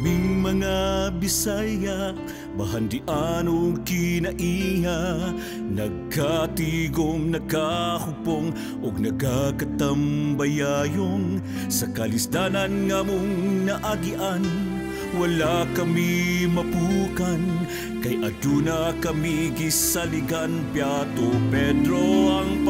Kaming mga Bisaya, bahandian o kinaiya, nagkatigom, nagkahupong ug nagakatambayayong sa kalisdanan nga mong naagian. Wala kami mapukan, kay aduna kami gisaligan. Beato Pedro ang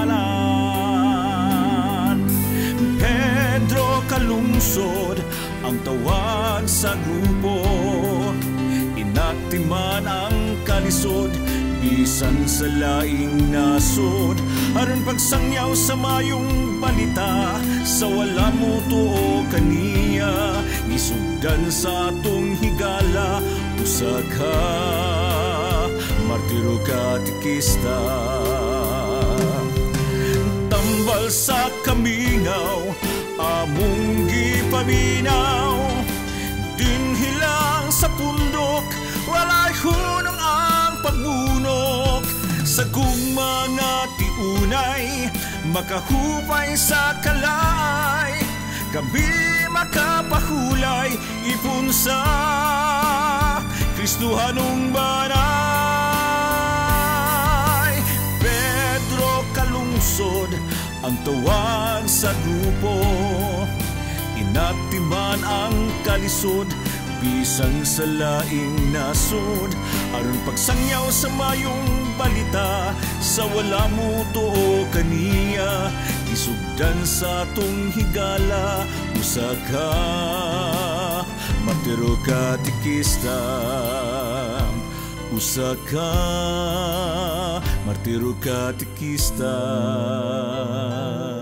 pangalan. Pedro kalungsod ang tawag sa grupo, inatiman ang kalisod bisan sa laing nasod. Aron pagsangyaw sa mayong balita, sa wala mo tuo kaniya, isugdan sa atong higala. Usa ka martiro katikista, tambal sa kamingaw among gipaminaw. Dinhilang sa pundok, walay hunong ang pagbunok. Sa gugma nga tiunay, makahupay sa kalay. Kami makapahulay, ipon sa Kristohanong banay. Pedro kalungsod ang tawag sa grupo, inatiman ang kalisod bisan sa laing nasod. Aron pagsangyaw sa mayong balita, sa wala mo tuo kaniya, isugdan sa atong higala. Usa ka martiro katikista, usa ka martiro katikista.